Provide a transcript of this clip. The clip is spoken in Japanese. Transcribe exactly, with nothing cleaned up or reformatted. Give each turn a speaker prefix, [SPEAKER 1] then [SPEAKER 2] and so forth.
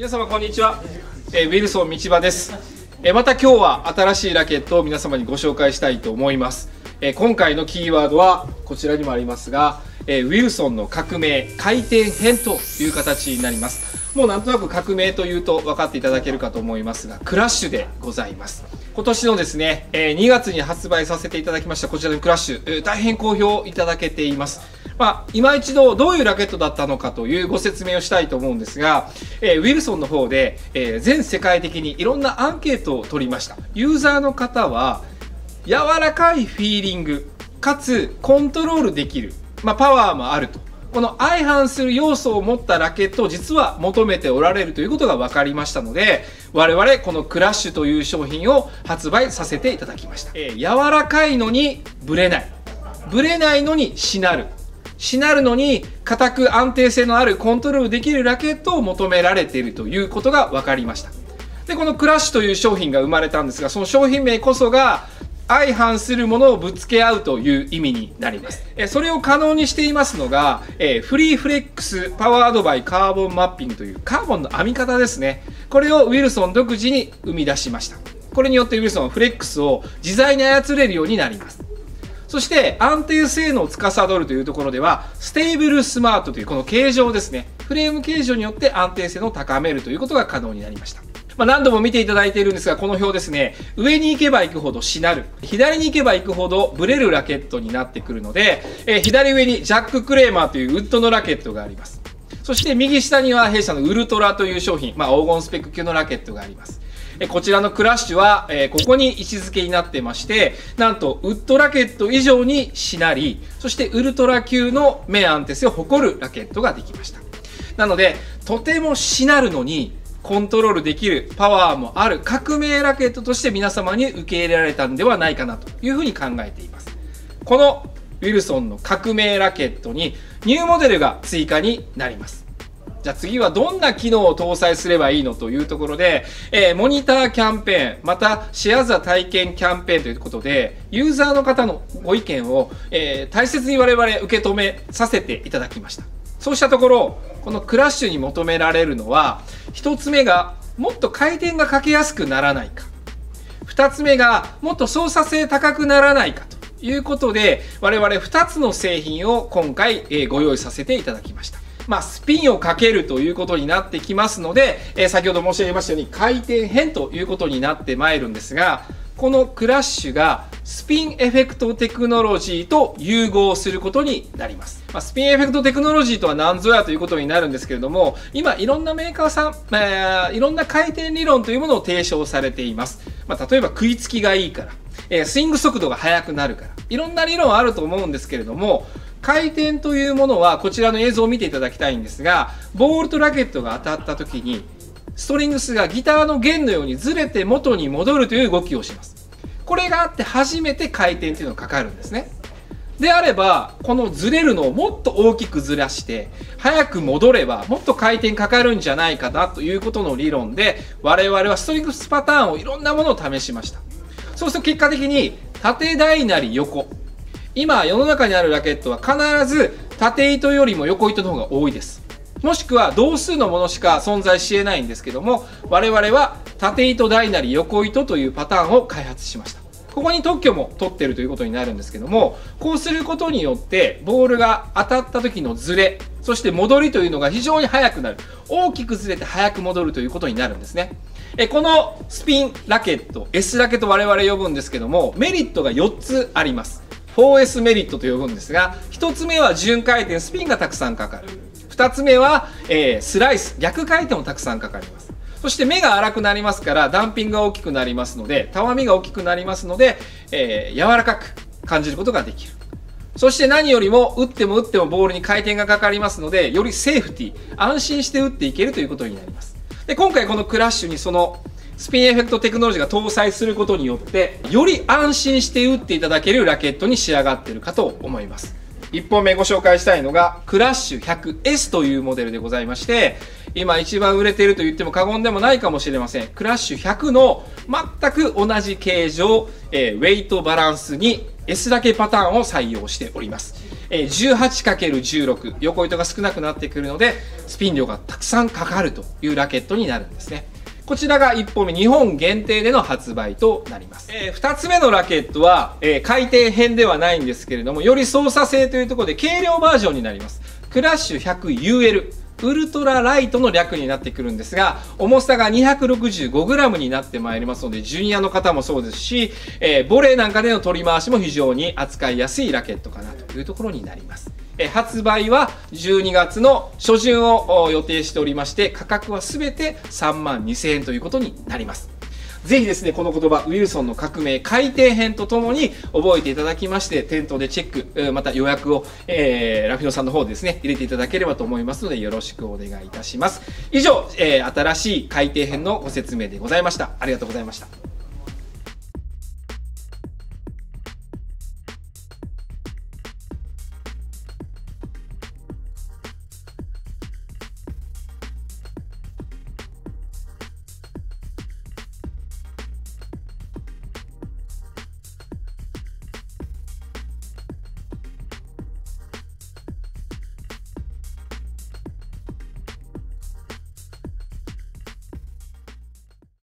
[SPEAKER 1] 皆様こんにちは、えー、ウィルソン道場です。えー、また今日は新しいラケットを皆様にご紹介したいと思います。えー、今回のキーワードはこちらにもありますが、えー、ウィルソンの革命回転編という形になります。もうなんとなく革命というと分かっていただけるかと思いますが、クラッシュでございます。今年のですね、えー、にがつに発売させていただきましたこちらのクラッシュ、えー、大変好評いただけています。まあ、今一度どういうラケットだったのかというご説明をしたいと思うんですが、えー、ウィルソンの方で、えー、全世界的にいろんなアンケートを取りました。ユーザーの方は柔らかいフィーリングかつコントロールできる、まあ、パワーもあると、この相反する要素を持ったラケットを実は求めておられるということが分かりましたので、我々このクラッシュという商品を発売させていただきました。えー、柔らかいのにブレない、ブレないのにしなる、しなるのに硬く安定性のあるコントロールできるラケットを求められているということが分かりました。でこのクラッシュという商品が生まれたんですが、その商品名こそが相反するものをぶつけ合うという意味になります。それを可能にしていますのがフリーフレックスパワードバイカーボンマッピングというカーボンの編み方ですね。これをウィルソン独自に生み出しました。これによってウィルソンはフレックスを自在に操れるようになります。そして安定性能を司るというところではステーブルスマートというこの形状ですね、フレーム形状によって安定性能を高めるということが可能になりました。まあ、何度も見ていただいているんですが、この表ですね、上に行けば行くほどしなる、左に行けば行くほどブレるラケットになってくるので、えー、左上にジャック・クレーマーというウッドのラケットがあります。そして右下には弊社のウルトラという商品、まあ、黄金スペック級のラケットがあります。こちらのクラッシュは、えー、ここに位置づけになってまして、なんとウッドラケット以上にしなり、そしてウルトラ級の面安定性を誇るラケットができました。なのでとてもしなるのにコントロールできるパワーもある革命ラケットとして皆様に受け入れられたんではないかなというふうに考えています。このウィルソンの革命ラケットにニューモデルが追加になります。じゃあ次はどんな機能を搭載すればいいのというところで、えー、モニターキャンペーン、またシェアザ体験キャンペーンということで、ユーザーの方のご意見を、えー、大切に我々受け止めさせていただきました。そうしたところ、このクラッシュに求められるのは、ひとつめがもっと回転がかけやすくならないか、ふたつめがもっと操作性高くならないかということで、我々ふたつの製品を今回、えー、ご用意させていただきました。まあ、スピンをかけるということになってきますので、えー、先ほど申し上げましたように回転編ということになってまいるんですが、このクラッシュがスピンエフェクトテクノロジーと融合することになります。まあ、スピンエフェクトテクノロジーとは何ぞやということになるんですけれども、今いろんなメーカーさん、えー、いろんな回転理論というものを提唱されています。まあ、例えば食いつきがいいから、えー、スイング速度が速くなるから、いろんな理論あると思うんですけれども、回転というものはこちらの映像を見ていただきたいんですが、ボールとラケットが当たった時にストリングスがギターの弦のようにずれて元に戻るという動きをします。これがあって初めて回転というのがかかるんですね。であればこのずれるのをもっと大きくずらして早く戻ればもっと回転かかるんじゃないかなということの理論で、我々はストリングスパターンをいろんなものを試しました。そうすると結果的に縦大なり横、今世の中にあるラケットは必ず縦糸よりも横糸の方が多いです。もしくは同数のものしか存在しえないんですけども、我々は縦糸大なり横糸というパターンを開発しました。ここに特許も取ってるということになるんですけども、こうすることによってボールが当たった時のズレ、そして戻りというのが非常に速くなる、大きくずれて速く戻るということになるんですね。えこのスピンラケット S ラケット我々呼ぶんですけども、メリットがよっつあります。フォーエス メリットと呼ぶんですが、ひとつめは順回転スピンがたくさんかかる、ふたつめは、えー、スライス逆回転もたくさんかかります。そして目が粗くなりますからダンピングが大きくなりますので、たわみが大きくなりますので、えー、柔らかく感じることができる。そして何よりも打っても打ってもボールに回転がかかりますので、よりセーフティー、安心して打っていけるということになります。で今回このクラッシュにそのスピンエフェクトテクノロジーが搭載することによってより安心して打っていただけるラケットに仕上がっているかと思います。いっぽんめご紹介したいのがクラッシュ ひゃくエス というモデルでございまして、今一番売れていると言っても過言でもないかもしれません。クラッシュひゃくの全く同じ形状、えー、ウェイトバランスに S ラケパターンを採用しております。 えー、じゅうはちかけるじゅうろく、横糸が少なくなってくるので、スピン量がたくさんかかるというラケットになるんですね。こちらがいっぽんめ、日本限定での発売となります。えー、ふたつめのラケットは、えー、回転編ではないんですけれども、より操作性というところで軽量バージョンになります。クラッシュ ひゃくユーエル。ウルトラライトの略になってくるんですが、重さが にひゃくろくじゅうごグラム になってまいりますので、ジュニアの方もそうですし、えー、ボレーなんかでの取り回しも非常に扱いやすいラケットかなというところになります。えー、発売はじゅうにがつの初旬を予定しておりまして、価格は全てさんまんにせんえんということになります。ぜひですね、この言葉、ウィルソンの革命改訂編とともに覚えていただきまして、店頭でチェック、また予約を、えー、ラフィノさんの方でですね、入れていただければと思いますので、よろしくお願いいたします。以上、えー、新しい改訂編のご説明でございました。ありがとうございました。